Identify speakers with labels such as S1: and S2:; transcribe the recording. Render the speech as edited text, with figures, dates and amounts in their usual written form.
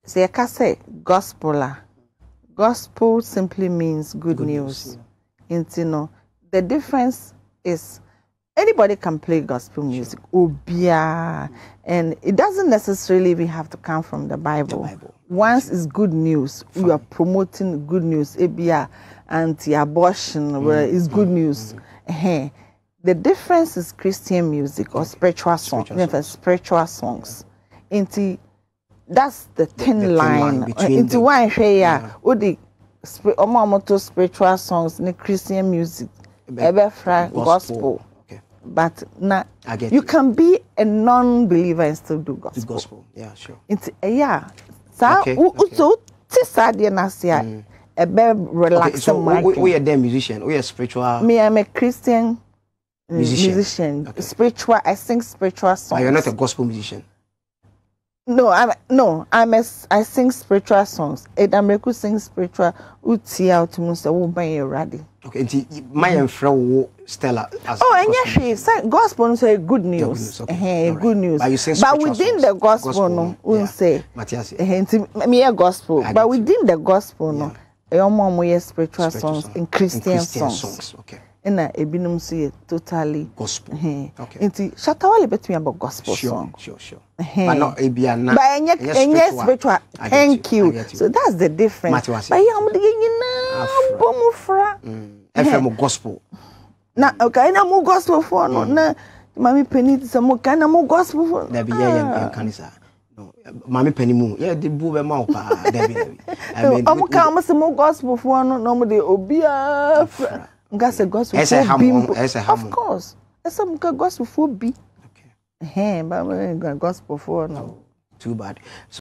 S1: say I say gospel. Gospel simply means good news. You know, the difference is anybody can play gospel music. Obia, and it doesn't necessarily even have to come from the Bible. Once it's good news, you are promoting good news. Ebia anti-abortion, where it's good news. The difference is Christian music or spiritual songs. Spiritual songs. That's the thin line. Into one share, the spiritual songs, the Christian music, gospel. But now you can be a non-believer and still do gospel.
S2: Gospel, yeah, sure.
S1: It's so a very relaxing.
S2: We are a musician. We are spiritual.
S1: Me, I'm a Christian musician.
S2: Okay.
S1: Spiritual. I sing spiritual songs.
S2: But you're not a gospel musician.
S1: I sing spiritual songs. I'm sing spiritual. Utia to Musa Wuban ready.
S2: Okay, and my friend Stella.
S1: And yes, she gospel say good news. Good news. But within the gospel, no, we say.
S2: Matthias.
S1: Me a gospel, but within the gospel, no, your mom we spiritual songs and Christian songs.
S2: Okay.
S1: And ebinum say totally
S2: gospel.
S1: Okay. Inti shatawale between about gospel song.
S2: Sure. But not ABN.
S1: But spiritual. Thank you. So that's the difference. But
S2: FM gospel.
S1: Na okay, na mo gospel for no. Na mami penny some kind na mo gospel for.
S2: There be kanisa. No, mami penny mu. Yeah, the boo be ma pa. There be.
S1: I mean, am some mo gospel for no mo de obia. Ngase gospel for. Of course. Some gospel for be. Okay. But gospel for no.
S2: Too bad.